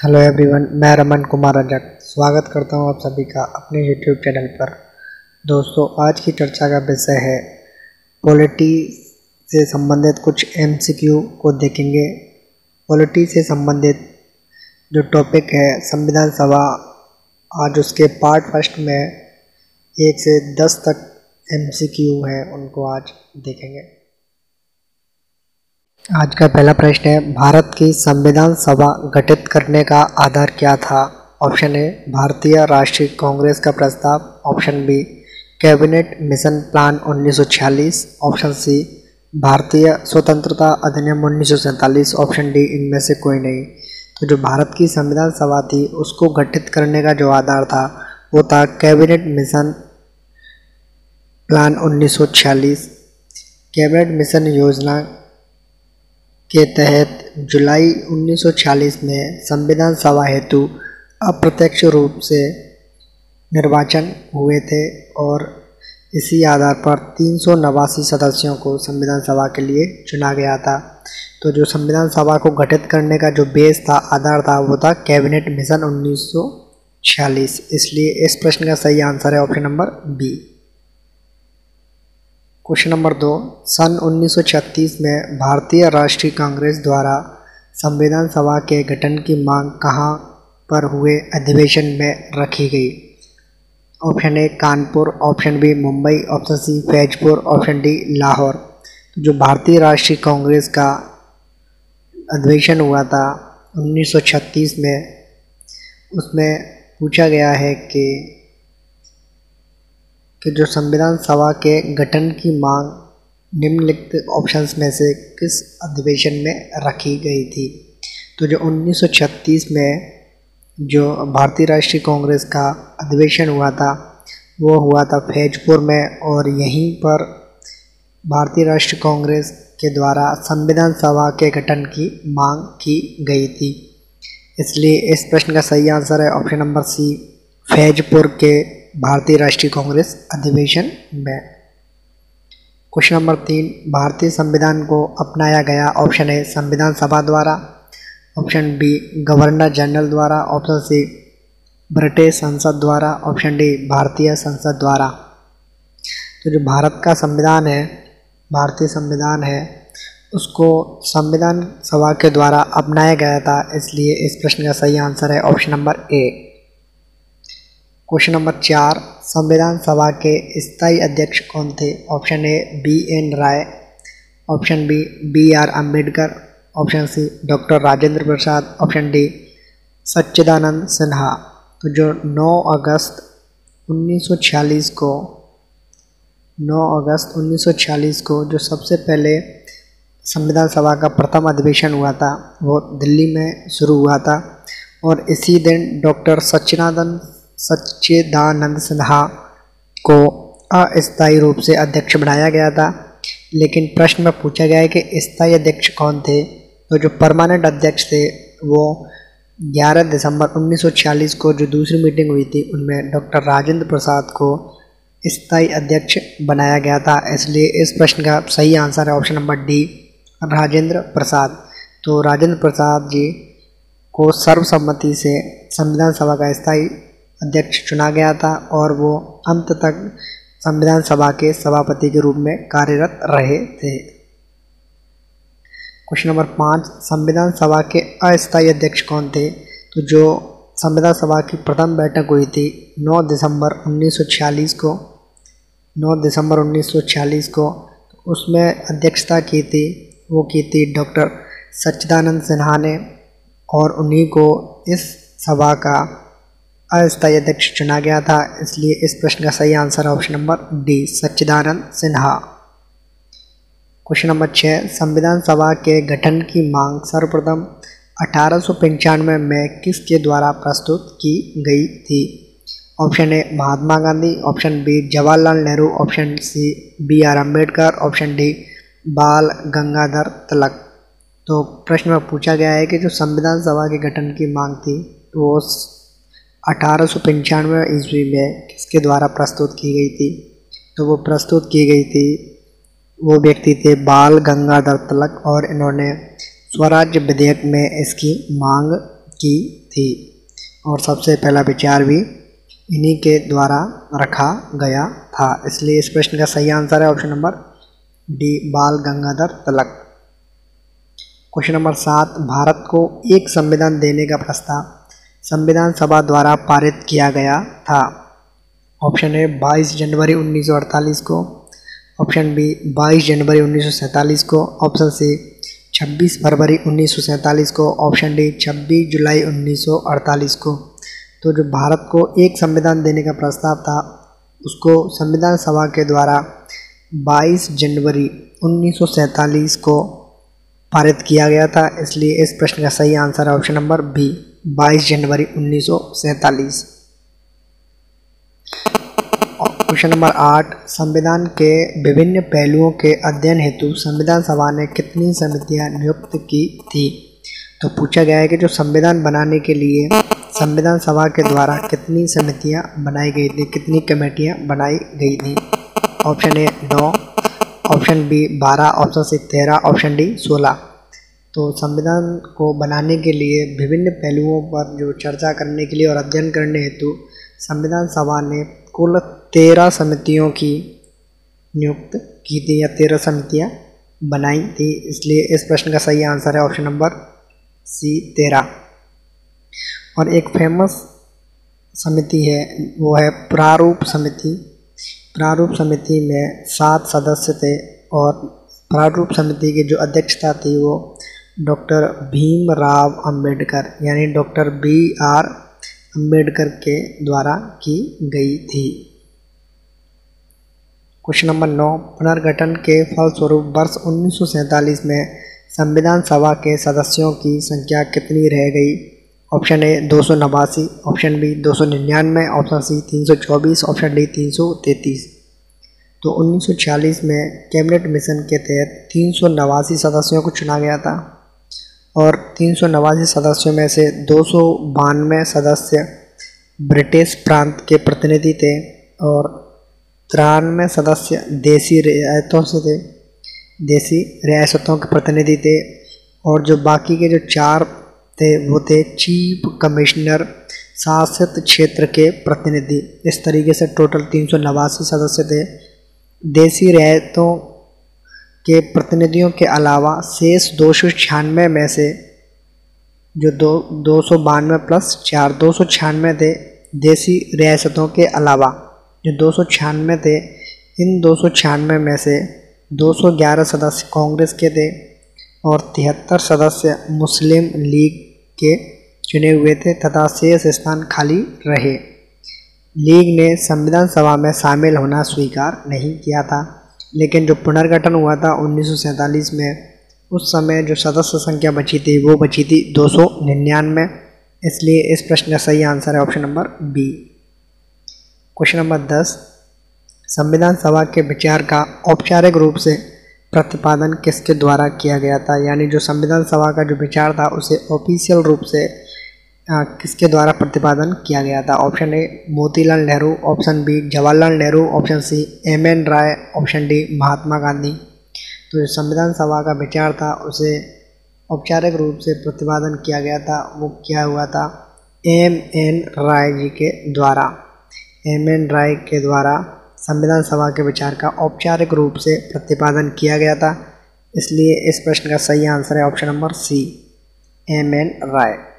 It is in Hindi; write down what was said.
हेलो एवरीवन, मैं रमन कुमार रजक स्वागत करता हूं आप सभी का अपने यूट्यूब चैनल पर। दोस्तों, आज की चर्चा का विषय है पॉलिटी से संबंधित कुछ एमसीक्यू को देखेंगे। पॉलिटी से संबंधित जो टॉपिक है संविधान सभा, आज उसके पार्ट फर्स्ट में 1 से 10 तक एमसीक्यू है, उनको आज देखेंगे। आज का पहला प्रश्न है, भारत की संविधान सभा गठित करने का आधार क्या था? ऑप्शन ए, भारतीय राष्ट्रीय कांग्रेस का प्रस्ताव। Option B, cabinet mission plan 1946। Option C, भारतीय स्वतंत्रता अधिनियम 1947। ऑप्शन डी, इनमें से कोई नहीं। तो जो भारत की संविधान सभा थी उसको गठित करने का जो आधार था वो था cabinet mission plan 1946। Cabinet mission योजना के तहत जुलाई 1946 में संविधान सभा हेतु अप्रत्यक्ष रूप से निर्वाचन हुए थे और इसी आधार पर 389 सदस्यों को संविधान सभा के लिए चुना गया था। तो जो संविधान सभा को गठित करने का जो बेस था, आधार था, वो था कैबिनेट मिशन 1946। इसलिए इस प्रश्न का सही आंसर है option number B. Question number 2, सन 1936 में भारतीय राष्ट्रीय कांग्रेस द्वारा संविधान सभा के गठन की मांग कहाँ पर हुए अधिवेशन में रखी गई? Option A, Kanpur. Option B, Mumbai. Option C, Faizpur. Option D, Lahore. जो भारतीय राष्ट्रीय कांग्रेस का अधिवेशन हुआ था 1936 में, उसमें पूछा गया है कि जो संविधान सभा के गठन की मांग निम्नलिखित ऑप्शंस में से किस अधिवेशन में रखी गई थी? तो जो 1936 में जो भारतीय राष्ट्रीय कांग्रेस का अधिवेशन हुआ था वो हुआ था फैजपुर में, और यहीं पर भारतीय राष्ट्रीय कांग्रेस के द्वारा संविधान सभा के गठन की मांग की गई थी। इसलिए इस प्रश्न का सही आंसर है ऑप्शन नंबर सी, फैजपुर के भारतीय राष्ट्रीय कांग्रेस अधिवेशन में। क्वेश्चन नंबर 3, भारतीय संविधान को अपनाया गया? ऑप्शन ए, संविधान सभा द्वारा। ऑप्शन बी, गवर्नर जनरल द्वारा। ऑप्शन सी, ब्रिटिश संसद द्वारा। ऑप्शन डी, भारतीय संसद द्वारा। तो जो भारत का संविधान है, भारतीय संविधान है, उसको संविधान सभा के द्वारा अपनाया गया था। इसलिए इस प्रश्न का सही आंसर है option number A. Question number 4, संविधान सभा के स्थायी अध्यक्ष कौन थे? Option A, BN Roy. Option B, BR Ambedkar. Option C, doctor Rajendra Prasad. Option D, Sachchidanand Sinha. तो जो 9 अगस्त 1946 को जो सबसे पहले संविधान सभा का प्रथम अधिवेशन हुआ था वो दिल्ली में शुरू हुआ था, और इसी दिन डॉक्टर सच्चिदानंद सिन्हा को अस्थायी रूप से अध्यक्ष बनाया गया था। लेकिन प्रश्न में पूछा गया है कि स्थायी अध्यक्ष कौन थे? तो जो परमानेंट अध्यक्ष थे वो 11 दिसंबर 1946 को जो दूसरी मीटिंग हुई थी उनमें डॉक्टर राजेंद्र प्रसाद को स्थायी अध्यक्ष बनाया गया था। इसलिए इस प्रश्न का सही आंसर है option number D, Rajendra Prasad. तो राजेंद्र प्रसाद जी को सर्वसम्मति से संविधान सभा का स्थायी अध्यक्ष चुना गया था और वो अंत तक संविधान सभा के सभापति के रूप में कार्यरत रहे थे। क्वेश्चन नंबर 5, संविधान सभा के अस्थायी अध्यक्ष कौन थे? तो जो संविधान सभा की प्रथम बैठक हुई थी 9 दिसंबर 1946 को, उसमें अध्यक्षता की थी डॉक्टर सच्चिदानंद सिन्हा ने, और उन्हीं को इस सभा का अस्थायी अध्यक्ष चुना गया था। इसलिए इस प्रश्न का सही आंसर है option number D, Sachchidanand Sinha. Question number 6, संविधान सभा के गठन की मांग सर्वप्रथम 1895 में किसके द्वारा प्रस्तुत की गई थी? Option A, Mahatma Gandhi. Option B, Jawaharlal Nehru. Option C, BR Ambedkar. Option D, Bal Gangadhar तिलक। तो प्रश्न में पूछा गया है कि जो संविधान सभा के गठन की मांग थी वो 1895 ईस्वी में किसके द्वारा प्रस्तुत की गई थी? तो वो प्रस्तुत की गई थी, वो व्यक्ति थे बाल गंगाधर तिलक, और इन्होंने स्वराज्य विधेयक में इसकी मांग की थी और सबसे पहला विचार भी इन्हीं के द्वारा रखा गया था। इसलिए इस प्रश्न का सही आंसर है option number D, Bal Gangadhar Tilak. Question number 7, Bharat को एक संविधान देने का प्रस्ताव संविधान सभा द्वारा पारित किया गया था। ऑप्शन ए 22 जनवरी 1948 को, ऑप्शन बी 22 जनवरी 1947 को, ऑप्शन सी 26 फरवरी 1947 को, ऑप्शन डी 26 जुलाई 1948 को। तो जो भारत को एक संविधान देने का प्रस्ताव था उसको संविधान सभा के द्वारा 22 जनवरी 1947 को पारित किया गया था। इसलिए इस प्रश्न का सही आंसर है ऑप्शन नंबर बी, 22 जनवरी 1947। क्वेश्चन नंबर 8, संविधान के विभिन्न पहलुओं के अध्ययन हेतु संविधान सभा ने कितनी समितियां नियुक्त की थी। तो पूछा गया है कि जो संविधान बनाने के लिए संविधान सभा के द्वारा कितनी समितियां बनाई गई थी, कितनी कमेटियां बनाई गई थी। Option A 9, option B 12, option C 13, option D 16। तो संविधान को बनाने के लिए विभिन्न पहलुओं पर जो चर्चा करने के लिए और अध्ययन करने हेतु संविधान सभा ने कुल 13 समितियों की नियुक्त की थी या 13 समितियां बनाई थी। इसलिए इस प्रश्न का सही आंसर है ऑप्शन नंबर सी, 13। और एक फेमस समिति है वो है प्रारूप समिति। प्रारूप समिति में 7 सदस्य थे और प्रारूप समिति की जो अध्यक्षता थी वो डॉक्टर भीमराव अंबेडकर यानी डॉक्टर BR अंबेडकर के द्वारा की गई थी। क्वेश्चन नंबर 9, पुनर्गठन के फलस्वरूप वर्ष 1947 में संविधान सभा के सदस्यों की संख्या कितनी रह गई। Option A 289, option B 299, option C 324, option D 333। तो 1946 में कैबिनेट मिशन के तहत 389 सदस्यों को चुना गया था और 389 सदस्यों में से 292 सदस्य ब्रिटिश प्रांत के प्रतिनिधि थे और 93 सदस्य देसी रियासतों के प्रतिनिधि थे और जो बाकी के जो 4 थे वो थे चीफ कमिश्नर शासित क्षेत्र के प्रतिनिधि। इस तरीके से टोटल 389 सदस्य थे। देसी रियासतों के प्रतिनिधियों के अलावा शेष 296 में से जो 292 प्लस 4 296 थे देसी रियासतों के अलावा जो 296 थे। इन 296 में से 211 सदस्य कांग्रेस के थे और 73 सदस्य मुस्लिम लीग के चुने हुए थे तथा शेष स्थान खाली रहे। लीग ने संविधान सभा में शामिल होना स्वीकार नहीं किया था, लेकिन जो पुनर्गठन हुआ था 1947 में उस समय जो सदस्य संख्या बची थी वो बची थी 299। इसलिए इस प्रश्न का सही आंसर है option number B. Question number 10, संविधान सभा के विचार का औपचारिक रूप से प्रतिपादन किसके द्वारा किया गया था। यानी जो संविधान सभा का जो विचार था उसे ऑफिशियल रूप से किसके द्वारा प्रतिपादन किया गया था। Option A Motilal Nehru, option B Jawaharlal Nehru, option C MN Roy, option D Mahatma Gandhi. तो जो संविधान सभा का विचार था उसे औपचारिक रूप से प्रतिपादन किया गया था वो क्या हुआ था MN राय जी के द्वारा। MN राय के द्वारा संविधान सभा के विचार का औपचारिक रूप से प्रतिपादन किया गया था। इसलिए इस प्रश्न का सही आंसर है ऑप्शन नंबर सी, MN राय।